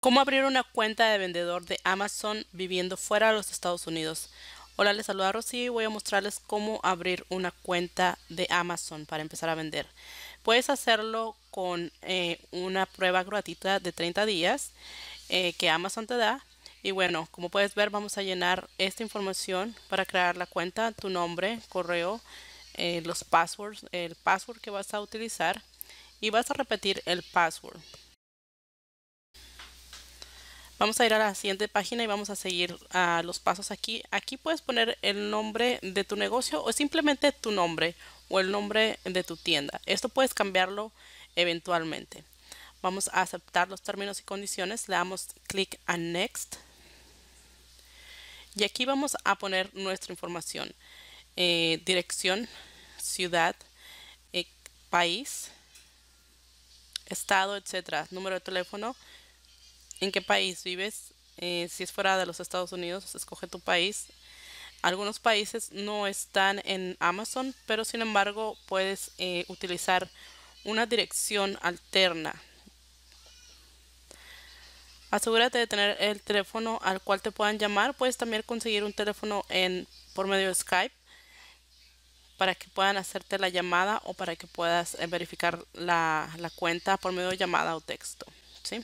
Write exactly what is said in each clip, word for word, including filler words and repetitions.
¿Cómo abrir una cuenta de vendedor de Amazon viviendo fuera de los Estados Unidos? Hola, les saluda Rocío y voy a mostrarles cómo abrir una cuenta de Amazon para empezar a vender. Puedes hacerlo con eh, una prueba gratuita de treinta días eh, que Amazon te da. Y bueno, como puedes ver, vamos a llenar esta información para crear la cuenta, tu nombre, correo, eh, los passwords, el password que vas a utilizar y vas a repetir el password. Vamos a ir a la siguiente página y vamos a seguir uh, los pasos aquí. Aquí puedes poner el nombre de tu negocio o simplemente tu nombre o el nombre de tu tienda. Esto puedes cambiarlo eventualmente. Vamos a aceptar los términos y condiciones. Le damos clic a Next. Y aquí vamos a poner nuestra información. Eh, dirección, ciudad, eh, país, estado, etcétera. Número de teléfono. ¿En qué país vives? Eh, si es fuera de los Estados Unidos, escoge tu país. Algunos países no están en Amazon, pero sin embargo puedes eh, utilizar una dirección alterna. Asegúrate de tener el teléfono al cual te puedan llamar. Puedes también conseguir un teléfono en, por medio de Skype para que puedan hacerte la llamada o para que puedas eh, verificar la, la cuenta por medio de llamada o texto, ¿sí?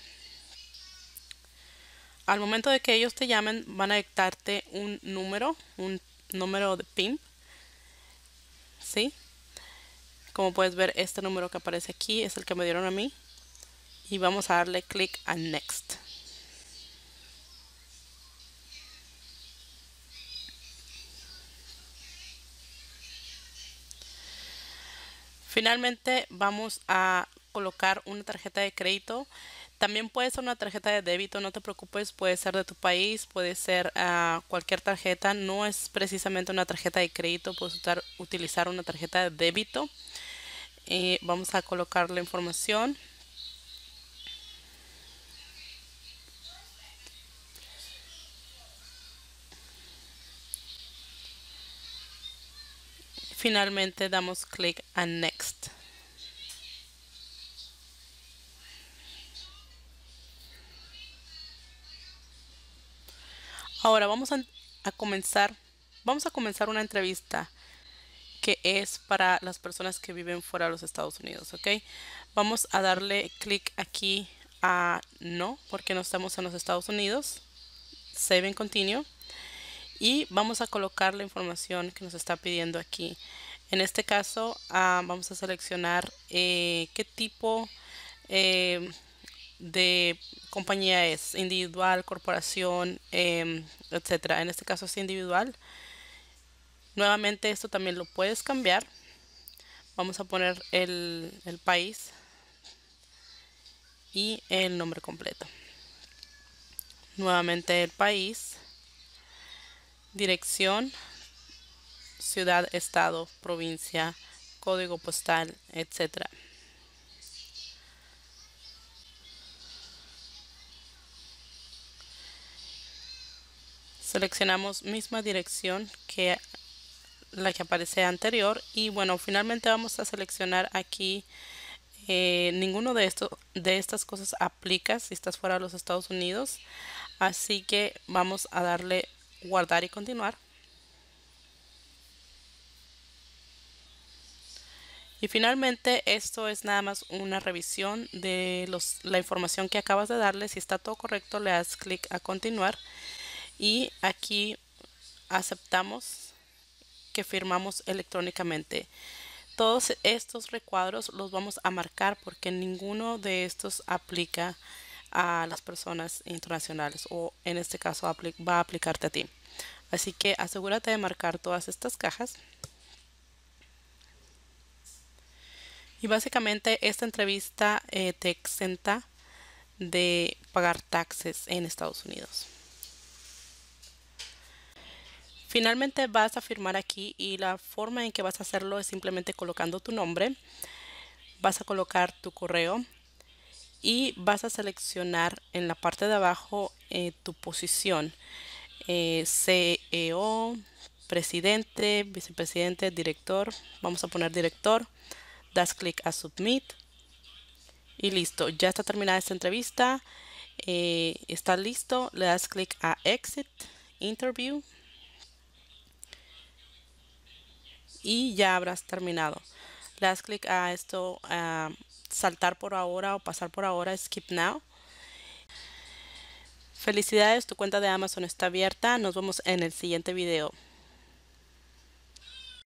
Al momento de que ellos te llamen, van a dictarte un número, un número de P I N, ¿sí? Como puedes ver, este número que aparece aquí es el que me dieron a mí. Y vamos a darle clic a Next. Finalmente vamos a colocar una tarjeta de crédito. También puede ser una tarjeta de débito, no te preocupes, puede ser de tu país, puede ser uh, cualquier tarjeta, no es precisamente una tarjeta de crédito, puedes usar, utilizar una tarjeta de débito. Eh, vamos a colocar la información. Finalmente damos clic a Next. Ahora vamos a, a comenzar, vamos a comenzar una entrevista que es para las personas que viven fuera de los Estados Unidos, ¿ok? Vamos a darle clic aquí a no, porque no estamos en los Estados Unidos. Save and Continue. Y vamos a colocar la información que nos está pidiendo aquí. En este caso, uh, vamos a seleccionar eh, qué tipo eh, de compañía es, individual, corporación, eh, etcétera. En este caso es individual. Nuevamente esto también lo puedes cambiar. Vamos a poner el, el país y el nombre completo. Nuevamente el país, dirección, ciudad, estado, provincia, código postal, etcétera. Seleccionamos misma dirección que la que aparece anterior y bueno, finalmente vamos a seleccionar aquí eh, ninguno de estos de estas cosas aplica si estás fuera de los Estados Unidos, así que vamos a darle guardar y continuar. Y finalmente esto es nada más una revisión de los, la información que acabas de darle. Si está todo correcto, le das clic a continuar y aquí aceptamos que firmamos electrónicamente. Todos estos recuadros los vamos a marcar porque ninguno de estos aplica a las personas internacionales o en este caso va a aplicarte a ti. Así que asegúrate de marcar todas estas cajas. Y básicamente esta entrevista eh, te exenta de pagar taxes en Estados Unidos. Finalmente vas a firmar aquí y la forma en que vas a hacerlo es simplemente colocando tu nombre, vas a colocar tu correo y vas a seleccionar en la parte de abajo eh, tu posición, eh, C E O, presidente, vicepresidente, director, vamos a poner director, das clic a Submit y listo, ya está terminada esta entrevista. eh, está listo, le das clic a Exit Interview y ya habrás terminado. Le das clic a esto, a saltar por ahora o pasar por ahora, Skip Now. Felicidades, tu cuenta de Amazon está abierta. Nos vemos en el siguiente video.